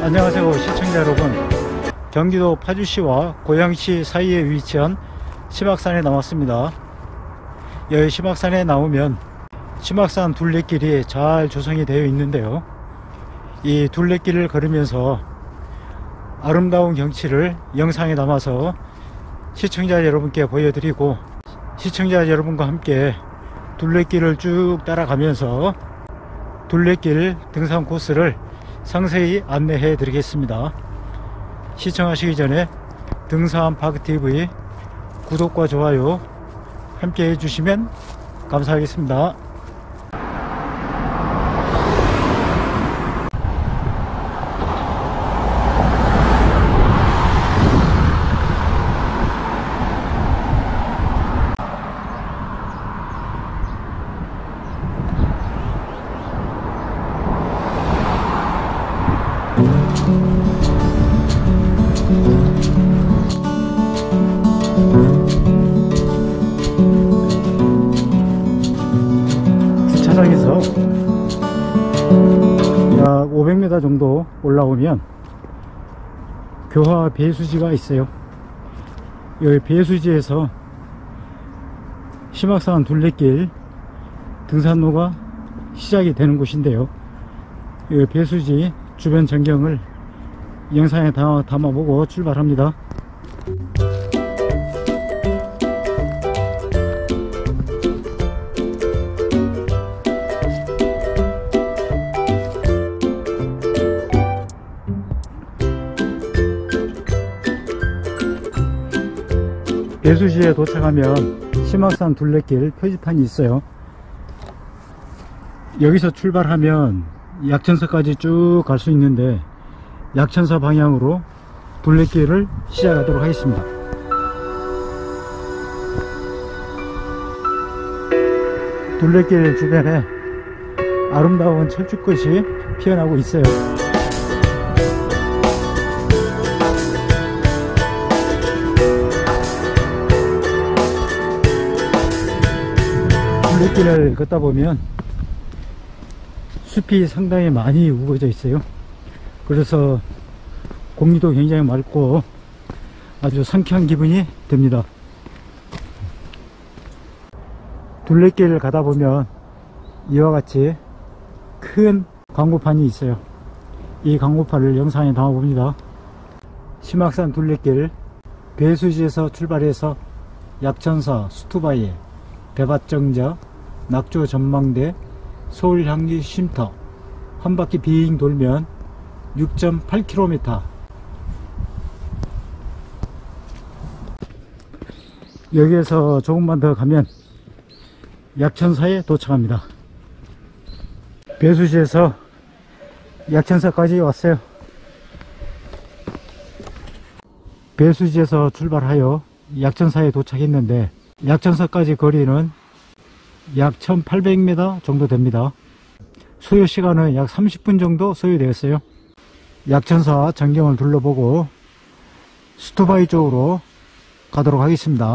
안녕하세요 시청자 여러분, 경기도 파주시와 고양시 사이에 위치한 심악산에 나왔습니다. 여기 심악산에 나오면 심악산 둘레길이 잘 조성이 되어 있는데요, 이 둘레길을 걸으면서 아름다운 경치를 영상에 담아서 시청자 여러분께 보여드리고, 시청자 여러분과 함께 둘레길을 쭉 따라가면서 둘레길 등산 코스를 상세히 안내해 드리겠습니다. 시청하시기 전에 등산파크TV 구독과 좋아요 함께 해주시면 감사하겠습니다. 주차장에서 약 500m 정도 올라오면 교화 배수지가 있어요. 여기 배수지에서 심악산 둘레길 등산로가 시작이 되는 곳인데요, 이 배수지 주변 전경을 영상에 담아보고 출발합니다. 배수지에 도착하면 심악산 둘레길 표지판이 있어요. 여기서 출발하면 약천사까지 쭉 갈 수 있는데, 약천사 방향으로 둘레길을 시작하도록 하겠습니다. 둘레길 주변에 아름다운 철쭉꽃이 피어나고 있어요. 둘레길을 걷다 보면 숲이 상당히 많이 우거져 있어요. 그래서 공기도 굉장히 맑고 아주 상쾌한 기분이 듭니다. 둘레길을 가다 보면 이와 같이 큰 광고판이 있어요. 이 광고판을 영상에 담아 봅니다. 심악산 둘레길 배수지에서 출발해서 약천사, 수투바위, 대밭정자, 낙조 전망대, 서울향리 쉼터 한 바퀴 빙 돌면 6.8km. 여기에서 조금만 더 가면 약천사에 도착합니다. 배수지에서 약천사까지 왔어요. 배수지에서 출발하여 약천사에 도착했는데, 약천사까지 거리는 약 1800m 정도 됩니다. 소요 시간은 약 30분 정도 소요되었어요. 약천사 전경을 둘러보고 수투바위 쪽으로 가도록 하겠습니다.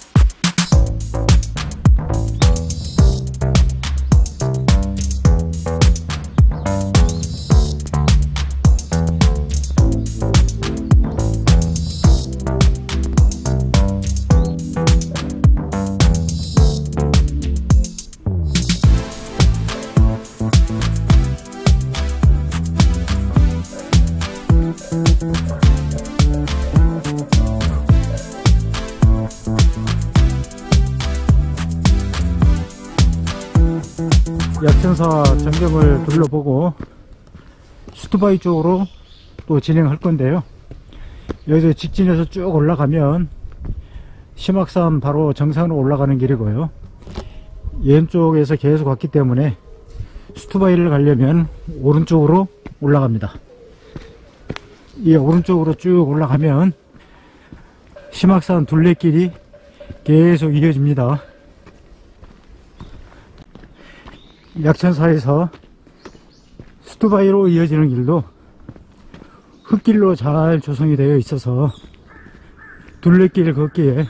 약천사 전경을 둘러보고 수투바위 쪽으로 또 진행할 건데요, 여기서 직진해서 쭉 올라가면 심악산 바로 정상으로 올라가는 길이고요, 왼쪽에서 계속 왔기 때문에 수투바위를 가려면 오른쪽으로 올라갑니다. 이 오른쪽으로 쭉 올라가면 심악산 둘레길이 계속 이어집니다. 약천사에서 수투바위로 이어지는 길도 흙길로 잘 조성이 되어 있어서 둘레길 걷기에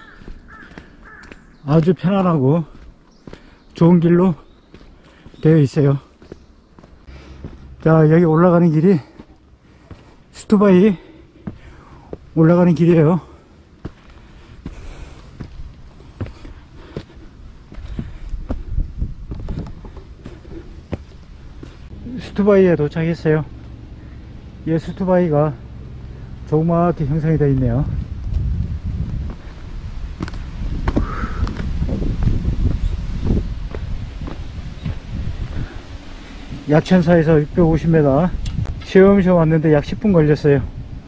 아주 편안하고 좋은 길로 되어 있어요. 자, 여기 올라가는 길이 스투바이 올라가는 길이에요. 스투바이에 도착했어요. 이 스투바이가 조그맣게 형성이 되어 있네요. 약천사에서 650m, 시험시험 왔는데 약 10분 걸렸어요.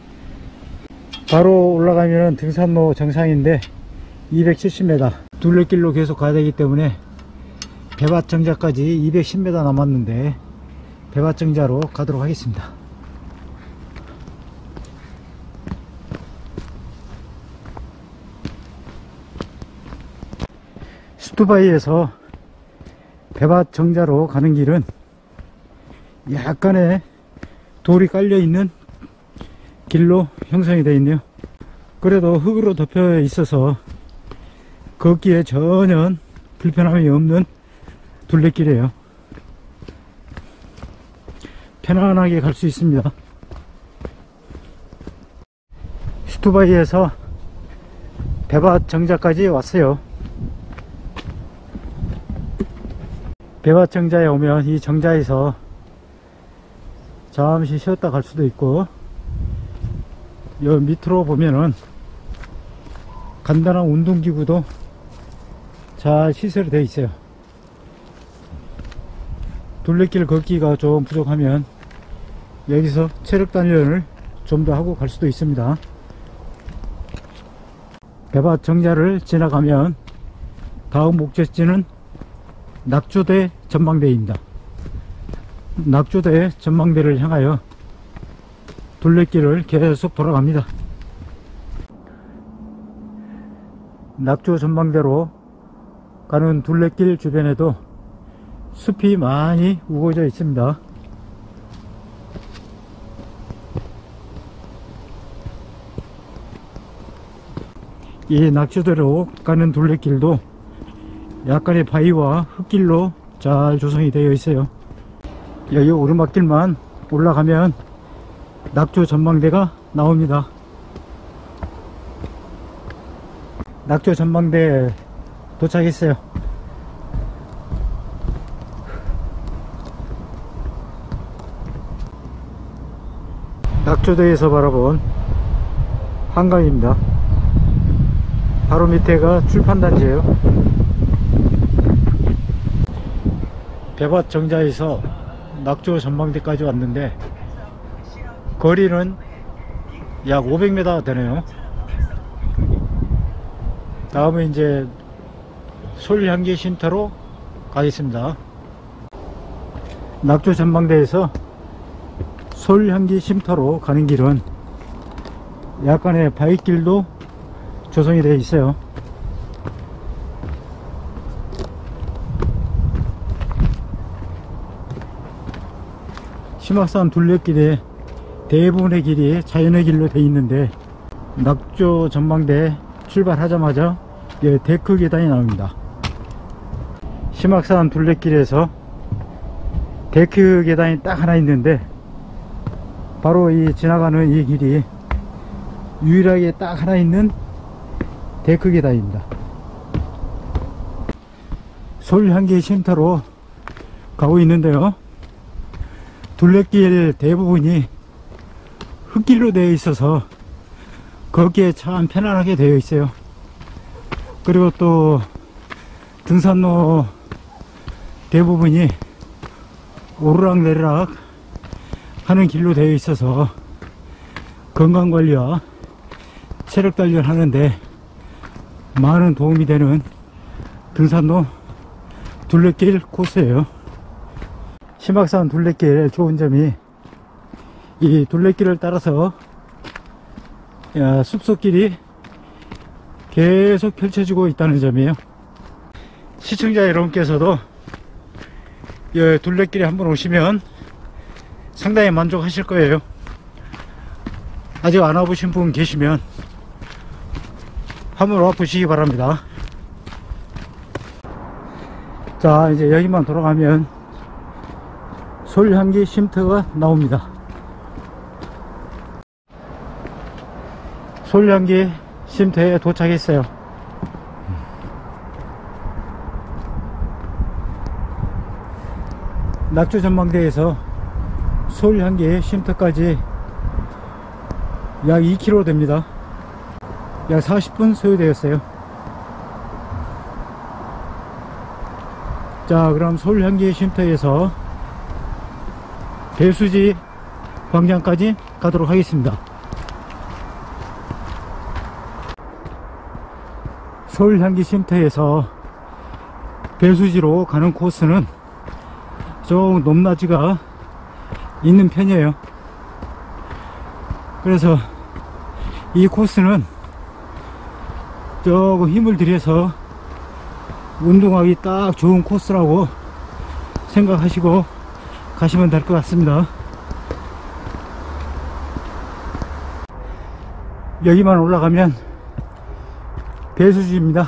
바로 올라가면 등산로 정상인데 270m, 둘레길로 계속 가야 되기 때문에 배밭 정자까지 210m 남았는데 배밭 정자로 가도록 하겠습니다. 스투바이에서 배밭 정자로 가는 길은 약간의 돌이 깔려 있는 길로 형성이 되어 있네요. 그래도 흙으로 덮여 있어서 걷기에 전혀 불편함이 없는 둘레길이에요. 편안하게 갈 수 있습니다. 스투바이에서 배밭 정자까지 왔어요. 배밭 정자에 오면 이 정자에서 잠시 쉬었다 갈 수도 있고, 여 밑으로 보면은 간단한 운동기구도 잘 시설이 되어 있어요. 둘레길 걷기가 좀 부족하면 여기서 체력 단련을 좀 더 하고 갈 수도 있습니다. 배밭 정자를 지나가면 다음 목적지는 낙조대 전망대입니다. 낙조대 전망대를 향하여 둘레길을 계속 돌아갑니다. 낙조 전망대로 가는 둘레길 주변에도 숲이 많이 우거져 있습니다. 이 낙조대로 가는 둘레길도 약간의 바위와 흙길로 잘 조성이 되어 있어요. 여기 오르막길만 올라가면 낙조 전망대가 나옵니다. 낙조 전망대 도착했어요. 낙조대에서 바라본 한강입니다. 바로 밑에가 출판단지예요. 배밭 정자에서 낙조 전망대까지 왔는데 거리는 약 500m 되네요. 다음은 이제 솔향기 쉼터로 가겠습니다. 낙조 전망대에서 솔향기 쉼터로 가는 길은 약간의 바위길도 조성이 되어 있어요. 심악산 둘레길에 대부분의 길이 자연의 길로 되어 있는데 낙조 전망대 출발하자마자 데크 계단이 나옵니다. 심악산 둘레길에서 데크 계단이 딱 하나 있는데 바로 이 지나가는 이 길이 유일하게 딱 하나 있는 데크 계단입니다. 솔향기 쉼터로 가고 있는데요, 둘레길 대부분이 흙길로 되어 있어서 거기에 참 편안하게 되어 있어요. 그리고 또 등산로 대부분이 오르락내리락 하는 길로 되어 있어서 건강관리와 체력 단련 하는데 많은 도움이 되는 등산로 둘레길 코스예요. 심악산 둘레길 좋은 점이 이 둘레길을 따라서 숲속길이 계속 펼쳐지고 있다는 점이에요. 시청자 여러분께서도 이 둘레길에 한번 오시면 상당히 만족하실 거예요. 아직 안 와보신 분 계시면 한번 와보시기 바랍니다. 자, 이제 여기만 돌아가면 솔향기 쉼터가 나옵니다. 솔량기 쉼터에 도착했어요. 낙조전망대에서 솔량기 쉼터까지 약 2km 됩니다. 약 40분 소요되었어요. 자, 그럼 솔향기 쉼터에서 배수지 광장까지 가도록 하겠습니다. 솔향기 쉼터에서 배수지로 가는 코스는 좀 높낮이가 있는 편이에요. 그래서 이 코스는 조금 힘을 들여서 운동하기 딱 좋은 코스라고 생각하시고 가시면 될 것 같습니다. 여기만 올라가면 배수지입니다.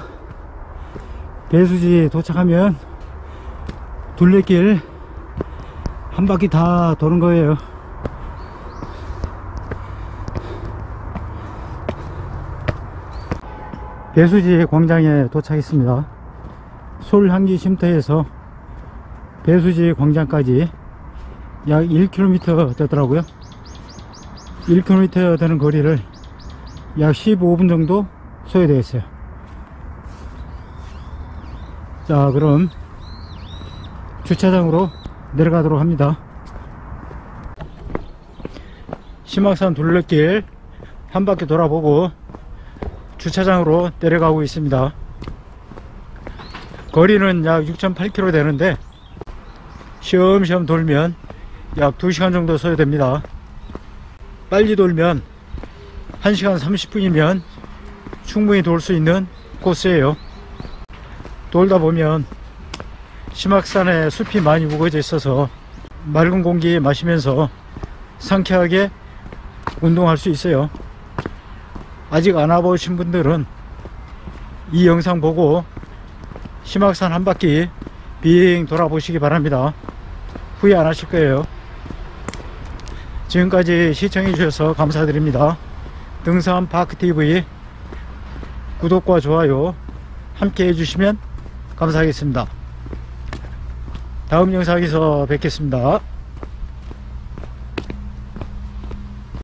배수지 도착하면 둘레길 한 바퀴 다 도는 거예요. 배수지 광장에 도착했습니다. 솔향기 쉼터에서 배수지 광장까지 약 1km 되더라고요. 1km 되는 거리를 약 15분 정도 소요되었어요. 자, 그럼 주차장으로 내려가도록 합니다. 심악산 둘레길 한 바퀴 돌아보고 주차장으로 내려가고 있습니다. 거리는 약 6.8km 되는데 시험시험 돌면 약 2시간 정도 소요됩니다. 빨리 돌면 1시간 30분이면 충분히 돌 수 있는 코스예요. 돌다 보면 심악산에 숲이 많이 우거져 있어서 맑은 공기 마시면서 상쾌하게 운동할 수 있어요. 아직 안 와보신 분들은 이 영상 보고 심악산 한 바퀴 빙 돌아보시기 바랍니다. 후회 안 하실 거예요. 지금까지 시청해 주셔서 감사드립니다. 등산파크TV 구독과 좋아요 함께 해주시면 감사하겠습니다. 다음 영상에서 뵙겠습니다.